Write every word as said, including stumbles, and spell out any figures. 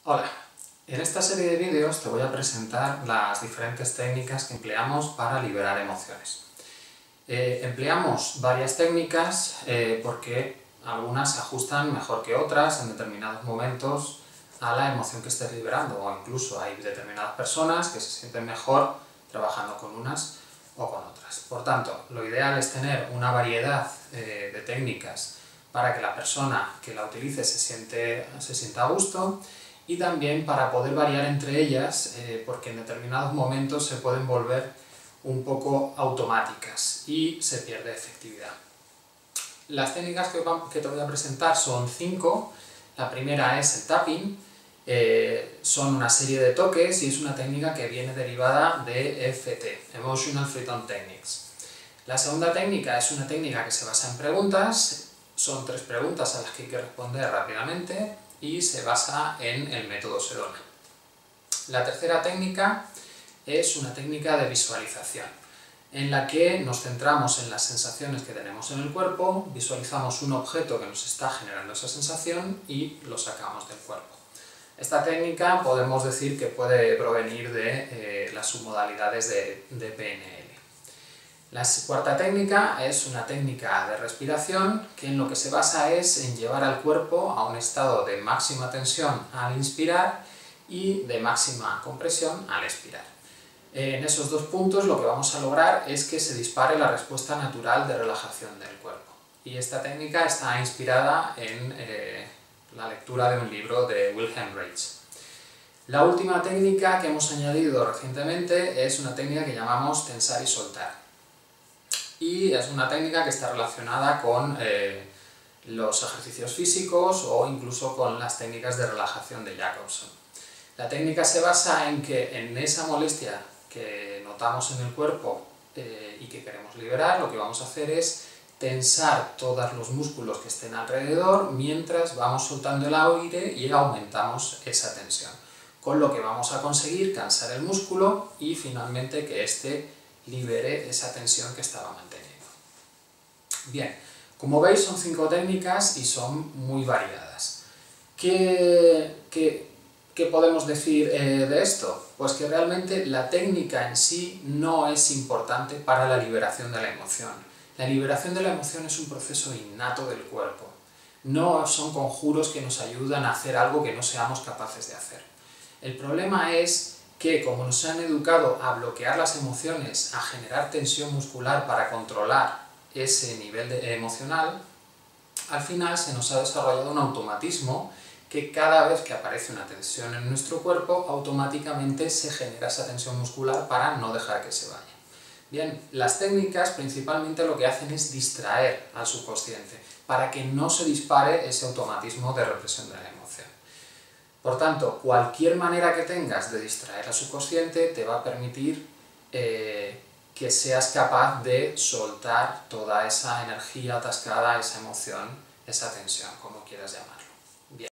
Hola, en esta serie de vídeos te voy a presentar las diferentes técnicas que empleamos para liberar emociones. Eh, empleamos varias técnicas eh, porque algunas se ajustan mejor que otras en determinados momentos a la emoción que estés liberando, o incluso hay determinadas personas que se sienten mejor trabajando con unas o con otras. Por tanto, lo ideal es tener una variedad eh, de técnicas para que la persona que la utilice se, siente, se sienta a gusto, y también para poder variar entre ellas, eh, porque en determinados momentos se pueden volver un poco automáticas y se pierde efectividad. Las técnicas que, que te voy a presentar son cinco. La primera es el tapping, eh, son una serie de toques y es una técnica que viene derivada de E F T, Emotional Freedom Techniques. La segunda técnica es una técnica que se basa en preguntas, son tres preguntas a las que hay que responder rápidamente y se basa en el método Sedona. La tercera técnica es una técnica de visualización, en la que nos centramos en las sensaciones que tenemos en el cuerpo, visualizamos un objeto que nos está generando esa sensación y lo sacamos del cuerpo. Esta técnica podemos decir que puede provenir de eh, las submodalidades de, de P N L. La cuarta técnica es una técnica de respiración que en lo que se basa es en llevar al cuerpo a un estado de máxima tensión al inspirar y de máxima compresión al expirar. En esos dos puntos lo que vamos a lograr es que se dispare la respuesta natural de relajación del cuerpo. Y esta técnica está inspirada en eh, la lectura de un libro de Wilhelm Reich. La última técnica que hemos añadido recientemente es una técnica que llamamos tensar y soltar. Y es una técnica que está relacionada con eh, los ejercicios físicos o incluso con las técnicas de relajación de Jacobson. La técnica se basa en que en esa molestia que notamos en el cuerpo eh, y que queremos liberar, lo que vamos a hacer es tensar todos los músculos que estén alrededor mientras vamos soltando el aire y aumentamos esa tensión, con lo que vamos a conseguir cansar el músculo y finalmente que éste libere esa tensión que estaba manteniendo. Bien, como veis son cinco técnicas y son muy variadas. ¿Qué, qué, qué podemos decir eh, de esto? Pues que realmente la técnica en sí no es importante para la liberación de la emoción. La liberación de la emoción es un proceso innato del cuerpo. No son conjuros que nos ayudan a hacer algo que no seamos capaces de hacer. El problema es que, como nos han educado a bloquear las emociones, a generar tensión muscular para controlar ese nivel de, emocional, al final se nos ha desarrollado un automatismo que cada vez que aparece una tensión en nuestro cuerpo, automáticamente se genera esa tensión muscular para no dejar que se vaya. Bien, las técnicas principalmente lo que hacen es distraer al subconsciente, para que no se dispare ese automatismo de represión de la emoción. Por tanto, cualquier manera que tengas de distraer al subconsciente te va a permitir eh, que seas capaz de soltar toda esa energía atascada, esa emoción, esa tensión, como quieras llamarlo.